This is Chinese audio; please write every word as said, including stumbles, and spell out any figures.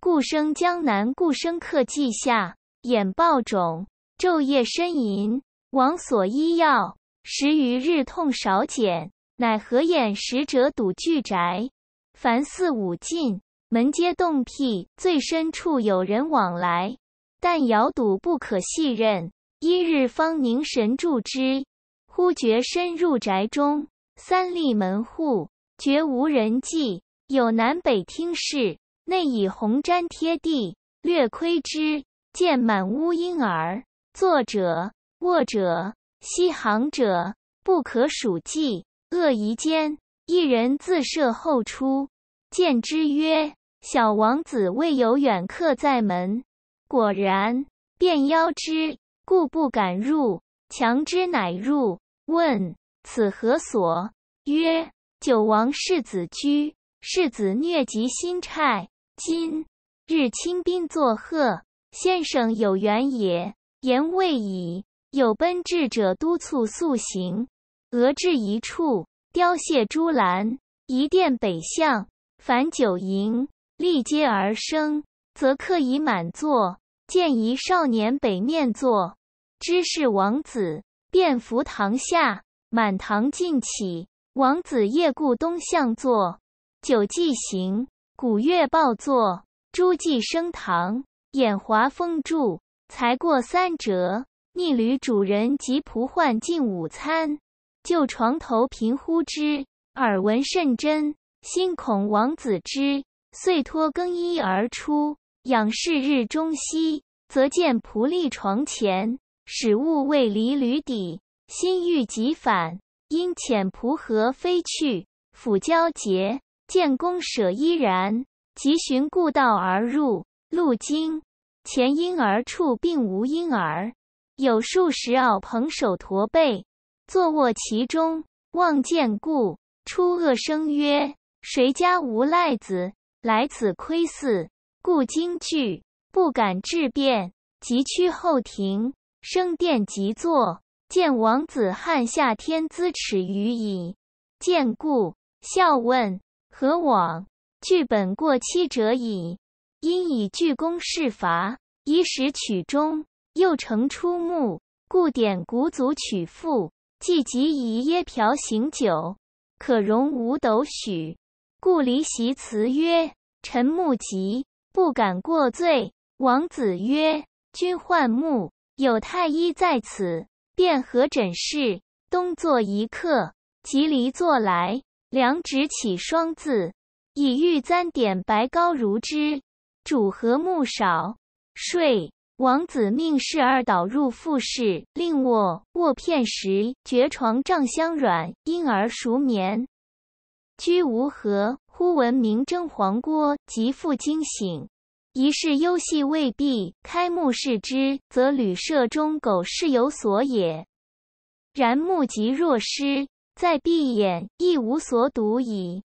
故生江南，故生客季下，眼暴肿，昼夜呻吟，王所医药，十余日痛少减，乃合眼使者堵巨宅，凡四五进，门皆洞僻，最深处有人往来，但遥堵不可细认。一日方凝神注之，忽觉深入宅中，三立门户，绝无人迹，有南北厅室，内以红毡贴地，略窥之，见满屋婴儿，坐者、卧者、西行者，不可数计。恶夷间，一人自舍后出，见之曰：“小王子未有远客在门。”果然，便邀之，故不敢入，强之乃入。问：“此何所？”曰：“九王世子居，世子疟疾心差，今日亲宾作贺，先生有缘也。”言未已，有奔至者督促速行。俄至一处，凋谢朱栏，一殿北向，凡九营，立阶而生，则客已满座。见一少年北面坐，知是王子，便扶堂下，满堂尽起。王子夜顾东向坐，酒既行，鼓乐报作，诸暨升堂，眼华风柱，才过三折。逆旅主人及仆唤进午餐，就床头频呼之，耳闻甚真，心恐王子知，遂脱更衣而出。仰视日中夕，则见仆立床前，使物未离履底，心欲即返，因遣仆合飞去，抚交结，见公舍依然，即循故道而入。路经前婴儿处，并无婴儿，有数十袄蓬首驼背，坐卧其中，望见故，出恶声曰：“谁家无赖子，来此窥伺？”故惊惧，不敢置辩，即趋后庭，升殿即坐，见王子汉下天资耻于矣。见故，笑问：“何往？”据本过期者矣。因以具公事罚，以使曲中，又成出目，故典古祖曲赋，既即以耶瓢行酒，可容五斗许。故离席辞曰：“臣目疾，不敢过罪。”王子曰：“君患目，有太医在此，便合诊室，东坐一刻，即离坐来，量指起双字，以玉簪点白膏如之。主和目少，睡。”王子命侍儿导入复室，令卧，卧片时，觉床帐相软，因而熟眠。居无何，忽闻鸣征黄郭，即复惊醒。疑是幽隙未毕，开目视之，则旅舍中狗是有所也。然目极若失，再闭眼，亦无所睹矣。